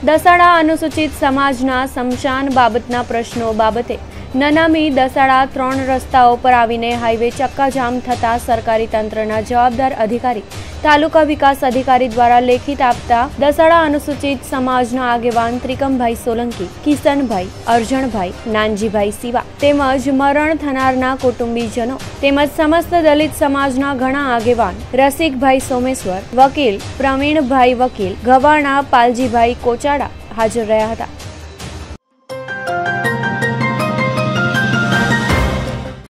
દસાડા અનુસૂચિત સમાજના સ્મશાન બાબતના પ્રશ્નો બાબતે નનામી દસાડા 3 રસ્તાઓ પર આવીને હાઈવે ચક્કાજામ થતા સરકારી તંત્રના જવાબદાર અધિકારી તાલુકા વિકાસ અધિકારી દ્વારા લેખિત આપતા દસાડા અનુસૂચિત સમાજના આગેવાન ત્રિકમભાઈ સોલંકી, કિશનભાઈ, અરજણભાઈ, નાનજીભાઈ સિવા તેમજ મરણ થનારના કુટુંબીજનો તેમજ સમસ્ત દલિત સમાજના ઘણા આગેવાન રસિકભાઈ સોમેશ્વર, વકીલ પ્રવીણભાઈ વકીલ, ગવાણા પાલજીભાઈ કોચાડા હાજર રહ્યા હતા।